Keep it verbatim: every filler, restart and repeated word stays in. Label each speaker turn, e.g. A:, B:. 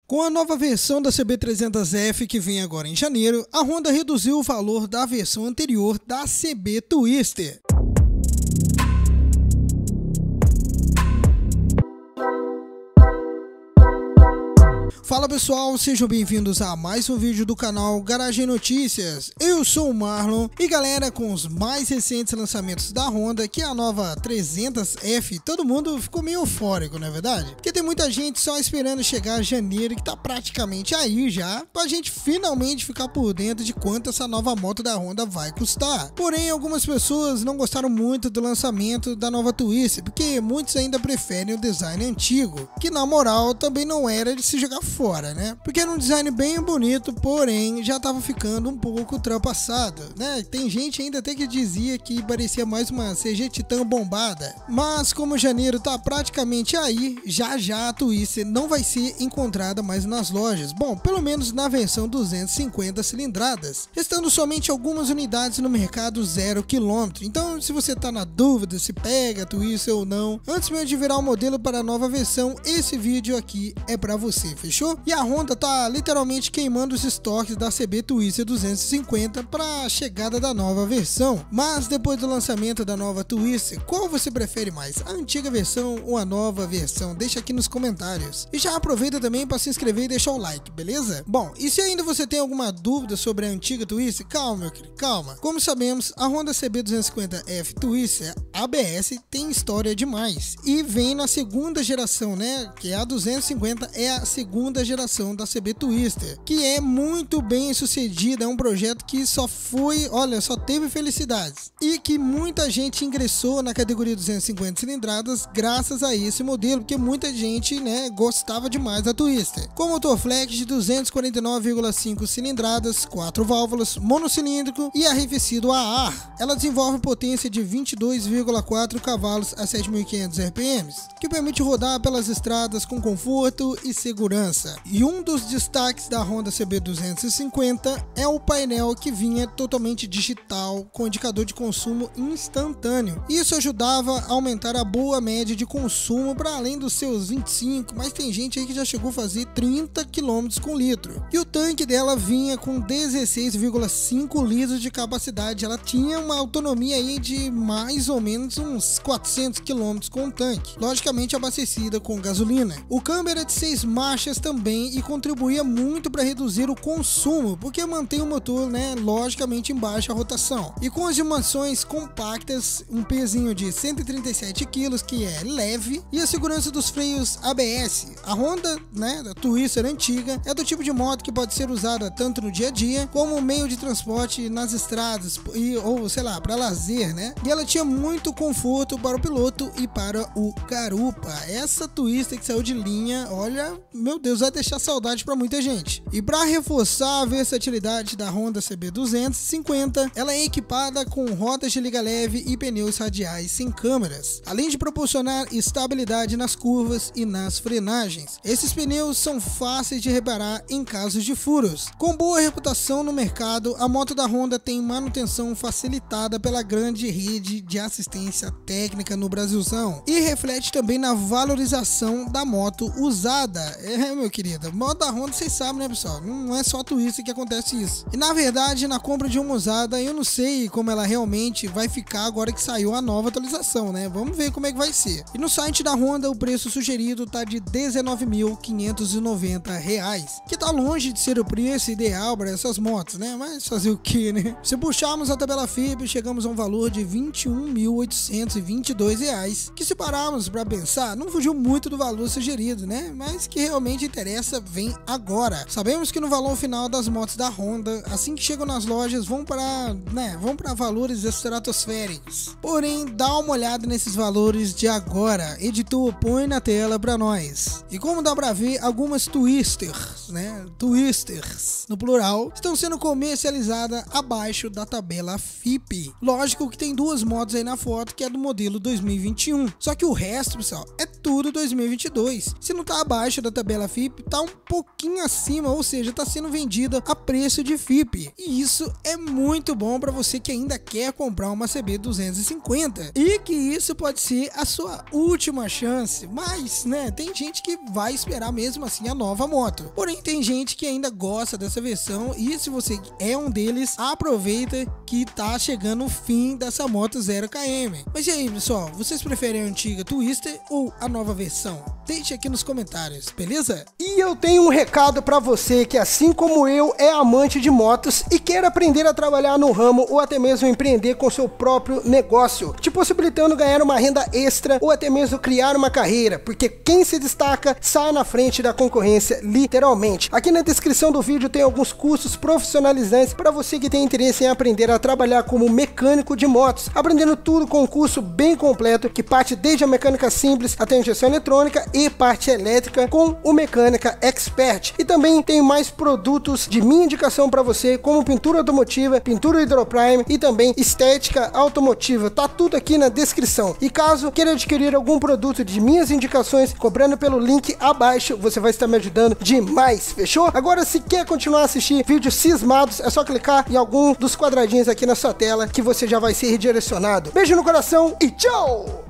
A: Com a nova versão da C B trezentos F que vem agora em janeiro, a Honda reduziu o valor da versão anterior da C B Twister. Fala pessoal, sejam bem-vindos a mais um vídeo do canal Garagem Notícias. Eu sou o Marlon e galera, com os mais recentes lançamentos da Honda, que é a nova trezentos F, todo mundo ficou meio eufórico, não é verdade? Porque tem muita gente só esperando chegar janeiro, que tá praticamente aí já, pra gente finalmente ficar por dentro de quanto essa nova moto da Honda vai custar. Porém, algumas pessoas não gostaram muito do lançamento da nova Twister, porque muitos ainda preferem o design antigo, que na moral também não era de se jogar fora. Fora, né? Porque era um design bem bonito, porém já tava ficando um pouco ultrapassado, né? Tem gente ainda até que dizia que parecia mais uma C G Titan bombada. Mas como janeiro tá praticamente aí, já já a Twister não vai ser encontrada mais nas lojas. Bom, pelo menos na versão duzentos e cinquenta cilindradas, restando somente algumas unidades no mercado zero quilômetro. Então, se você tá na dúvida se pega a Twister ou não, antes mesmo de virar o modelo para a nova versão, esse vídeo aqui é para você, fechou? E a Honda tá literalmente queimando os estoques da C B Twister duzentos e cinquenta para a chegada da nova versão. Mas depois do lançamento da nova Twister, qual você prefere mais? A antiga versão ou a nova versão? Deixa aqui nos comentários. E já aproveita também para se inscrever e deixar o like, beleza? Bom, e se ainda você tem alguma dúvida sobre a antiga Twister, calma meu querido, calma. Como sabemos, a Honda C B duzentos e cinquenta F Twister A B S tem história demais e vem na segunda geração, né? Que é a duzentos e cinquenta, é a segunda geração da C B Twister, que é muito bem sucedida, é um projeto que só foi, olha, só teve felicidades e que muita gente ingressou na categoria duzentos e cinquenta cilindradas graças a esse modelo, porque muita gente, né, gostava demais da Twister. Com motor flex de duzentos e quarenta e nove vírgula cinco cilindradas, quatro válvulas, monocilíndrico e arrefecido a ar, ela desenvolve potência de vinte e dois vírgula quatro cavalos a sete mil e quinhentos R P M, que permite rodar pelas estradas com conforto e segurança. E um dos destaques da Honda C B duzentos e cinquenta é o painel que vinha totalmente digital com indicador de consumo instantâneo. Isso ajudava a aumentar a boa média de consumo para além dos seus vinte e cinco, mas tem gente aí que já chegou a fazer trinta quilômetros com litro. E o tanque dela vinha com dezesseis vírgula cinco litros de capacidade. Ela tinha uma autonomia aí de mais ou menos uns quatrocentos quilômetros com o tanque, logicamente abastecida com gasolina. O câmbio era de seis marchas também e contribuía muito para reduzir o consumo, porque mantém o motor, né, logicamente em baixa rotação. E com as dimensões compactas, um pezinho de cento e trinta e sete quilos, que é leve, e a segurança dos freios A B S. A Honda, né, da Twister antiga, é do tipo de moto que pode ser usada tanto no dia a dia como meio de transporte nas estradas e, ou sei lá, para lazer, né? E ela tinha muito conforto para o piloto e para o garupa. Essa Twister que saiu de linha, olha, meu Deus, vai deixar saudade para muita gente. E para reforçar a versatilidade da Honda C B duzentos e cinquenta, ela é equipada com rodas de liga leve e pneus radiais sem câmeras, além de proporcionar estabilidade nas curvas e nas frenagens. Esses pneus são fáceis de reparar em casos de furos. Com boa reputação no mercado, a moto da Honda tem manutenção facilitada pela grande rede de assistência técnica no Brasilzão e reflete também na valorização da moto usada. É, meu querido, moto da Honda, vocês sabem, né, pessoal? Não é só a Twister que acontece isso. E na verdade, na compra de uma usada, eu não sei como ela realmente vai ficar agora que saiu a nova atualização, né? Vamos ver como é que vai ser. E no site da Honda, o preço sugerido tá de dezenove mil quinhentos e noventa reais, que tá longe de ser o preço ideal para essas motos, né? Mas fazer o que, né? Se puxarmos a tabela F I P, chegamos a um valor de vinte e um mil oitocentos e vinte e dois reais, que se pararmos para pensar, não fugiu muito do valor sugerido, né? Mas que realmente interessa vem agora. Sabemos que no valor final das motos da Honda, assim que chegam nas lojas, vão para, né, vão para valores estratosféricos. Porém, dá uma olhada nesses valores de agora. Editor, põe na tela para nós. E como dá para ver, algumas Twisters, né, Twisters no plural, estão sendo comercializadas abaixo da tabela F I P. Lógico que tem duas motos aí na foto, que é do modelo dois mil e vinte e um. Só que o resto, pessoal, é tudo dois mil e vinte e dois. Se não tá abaixo da tabela F F I P tá um pouquinho acima, ou seja, tá sendo vendida a preço de F I P. E isso é muito bom para você que ainda quer comprar uma C B duzentos e cinquenta e que isso pode ser a sua última chance, mas, né, tem gente que vai esperar mesmo assim a nova moto. Porém, tem gente que ainda gosta dessa versão e se você é um deles, aproveita que tá chegando o fim dessa moto zero quilômetros. Mas e aí, pessoal, vocês preferem a antiga Twister ou a nova versão? Deixe aqui nos comentários, beleza?
B: E eu tenho um recado para você que, assim como eu, é amante de motos e quer aprender a trabalhar no ramo ou até mesmo empreender com seu próprio negócio, te possibilitando ganhar uma renda extra ou até mesmo criar uma carreira, porque quem se destaca sai na frente da concorrência, literalmente. Aqui na descrição do vídeo tem alguns cursos profissionalizantes para você que tem interesse em aprender a trabalhar como mecânico de motos, aprendendo tudo com um curso bem completo que parte desde a mecânica simples até a injeção eletrônica e parte elétrica com o Mecânica Expert. E também tem mais produtos de minha indicação para você, como pintura automotiva, pintura hidroprime e também estética automotiva. Tá tudo aqui na descrição. E caso queira adquirir algum produto de minhas indicações, cobrando pelo link abaixo, você vai estar me ajudando demais, fechou? Agora, se quer continuar a assistir vídeos cismados, é só clicar em algum dos quadradinhos aqui na sua tela que você já vai ser redirecionado. Beijo no coração e tchau!